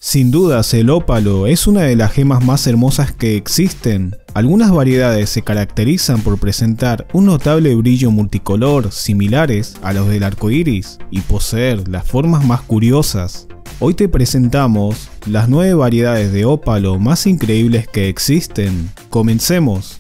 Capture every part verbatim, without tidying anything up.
Sin dudas, el ópalo es una de las gemas más hermosas que existen. Algunas variedades se caracterizan por presentar un notable brillo multicolor similares a los del arco iris y poseer las formas más curiosas. Hoy te presentamos las nueve variedades de ópalo más increíbles que existen. Comencemos.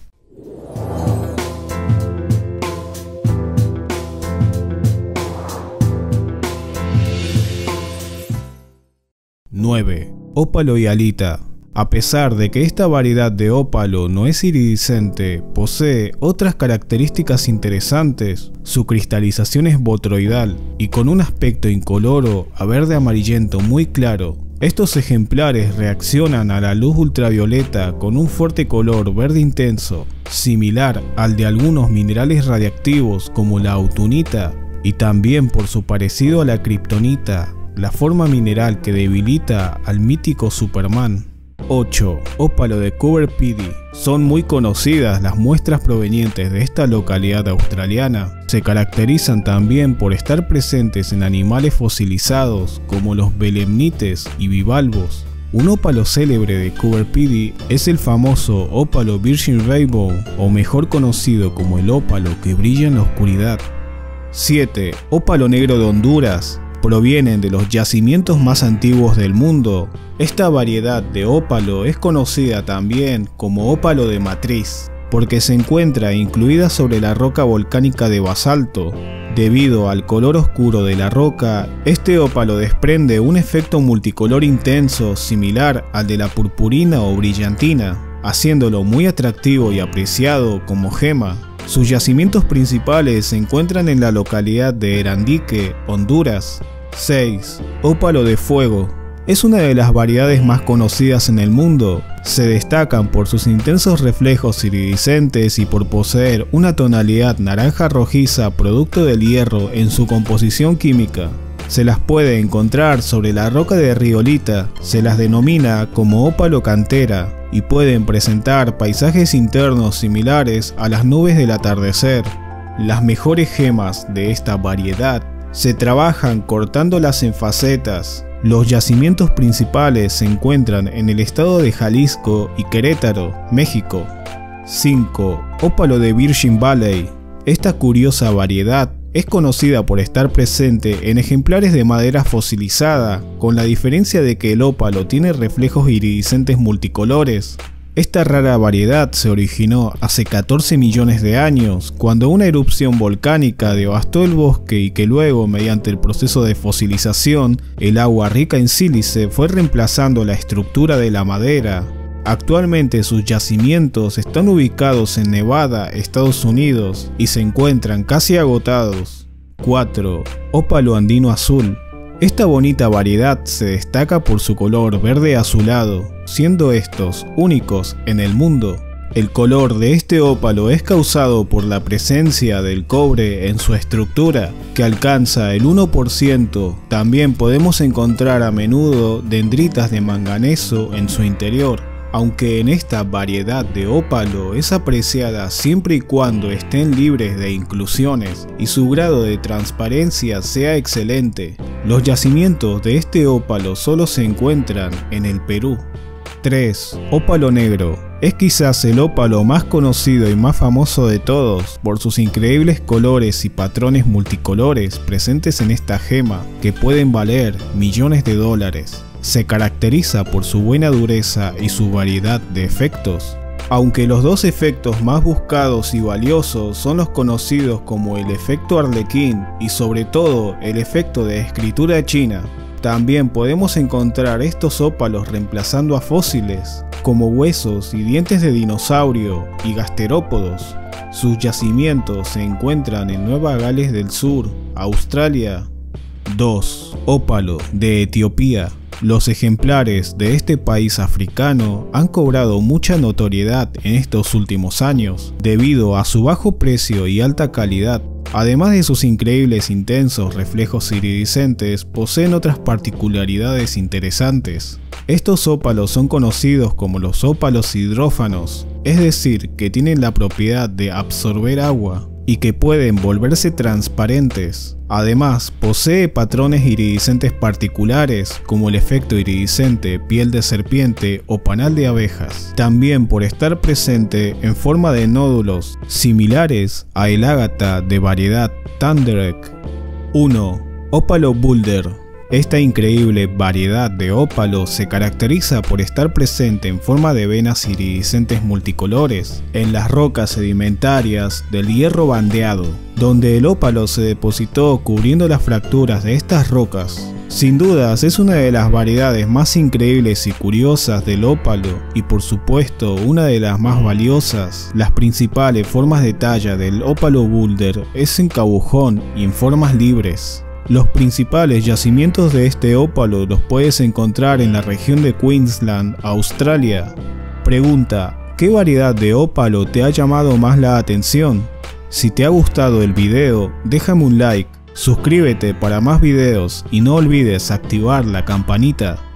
nueve. Ópalo hialita. A pesar de que esta variedad de ópalo no es iridiscente, posee otras características interesantes. Su cristalización es botroidal y con un aspecto incoloro a verde amarillento muy claro. Estos ejemplares reaccionan a la luz ultravioleta con un fuerte color verde intenso, similar al de algunos minerales radiactivos como la autunita, y también por su parecido a la kriptonita, la forma mineral que debilita al mítico Superman. ocho. Ópalo de Coober Pedy. Son muy conocidas las muestras provenientes de esta localidad australiana. Se caracterizan también por estar presentes en animales fosilizados como los belemnites y bivalvos. Un ópalo célebre de Coober Pedy es el famoso ópalo Virgin Rainbow, o mejor conocido como el ópalo que brilla en la oscuridad. siete. Ópalo negro de Honduras. Provienen de los yacimientos más antiguos del mundo. Esta variedad de ópalo es conocida también como ópalo de matriz, porque se encuentra incluida sobre la roca volcánica de basalto. Debido al color oscuro de la roca, este ópalo desprende un efecto multicolor intenso similar al de la purpurina o brillantina, haciéndolo muy atractivo y apreciado como gema. Sus yacimientos principales se encuentran en la localidad de Erandique, Honduras. seis. Ópalo de fuego. Es una de las variedades más conocidas en el mundo. Se destacan por sus intensos reflejos iridiscentes y por poseer una tonalidad naranja rojiza producto del hierro en su composición química. Se las puede encontrar sobre la roca de riolita, se las denomina como ópalo cantera y pueden presentar paisajes internos similares a las nubes del atardecer. Las mejores gemas de esta variedad se trabajan cortándolas en facetas. Los yacimientos principales se encuentran en el estado de Jalisco y Querétaro, México. cinco. Ópalo de Virgin Valley. Esta curiosa variedad es conocida por estar presente en ejemplares de madera fosilizada, con la diferencia de que el ópalo tiene reflejos iridiscentes multicolores. Esta rara variedad se originó hace catorce millones de años, cuando una erupción volcánica devastó el bosque y que luego, mediante el proceso de fosilización, el agua rica en sílice fue reemplazando la estructura de la madera. Actualmente sus yacimientos están ubicados en Nevada, Estados Unidos, y se encuentran casi agotados. cuatro. Ópalo andino azul. Esta bonita variedad se destaca por su color verde azulado, siendo estos únicos en el mundo. El color de este ópalo es causado por la presencia del cobre en su estructura, que alcanza el uno por ciento. También podemos encontrar a menudo dendritas de manganeso en su interior, aunque en esta variedad de ópalo es apreciada siempre y cuando estén libres de inclusiones y su grado de transparencia sea excelente. Los yacimientos de este ópalo solo se encuentran en el Perú. tres. Ópalo negro. Es quizás el ópalo más conocido y más famoso de todos por sus increíbles colores y patrones multicolores presentes en esta gema, que pueden valer millones de dólares. Se caracteriza por su buena dureza y su variedad de efectos. Aunque los dos efectos más buscados y valiosos son los conocidos como el efecto Arlequín y sobre todo el efecto de escritura china, también podemos encontrar estos ópalos reemplazando a fósiles, como huesos y dientes de dinosaurio y gasterópodos. Sus yacimientos se encuentran en Nueva Gales del Sur, Australia. dos. Ópalo de Etiopía. Los ejemplares de este país africano han cobrado mucha notoriedad en estos últimos años, debido a su bajo precio y alta calidad. Además de sus increíbles intensos reflejos iridiscentes, poseen otras particularidades interesantes. Estos ópalos son conocidos como los ópalos hidrófanos, es decir, que tienen la propiedad de absorber agua y que pueden volverse transparentes. Además, posee patrones iridiscentes particulares como el efecto iridiscente, piel de serpiente o panal de abejas. También por estar presente en forma de nódulos similares a el ágata de variedad Thundereck. uno. Ópalo boulder. Esta increíble variedad de ópalo se caracteriza por estar presente en forma de venas iridiscentes multicolores en las rocas sedimentarias del hierro bandeado, donde el ópalo se depositó cubriendo las fracturas de estas rocas. Sin dudas es una de las variedades más increíbles y curiosas del ópalo y por supuesto una de las más valiosas. Las principales formas de talla del ópalo boulder es en cabujón y en formas libres. Los principales yacimientos de este ópalo los puedes encontrar en la región de Queensland, Australia. Pregunta: ¿qué variedad de ópalo te ha llamado más la atención? Si te ha gustado el video, déjame un like, suscríbete para más videos y no olvides activar la campanita.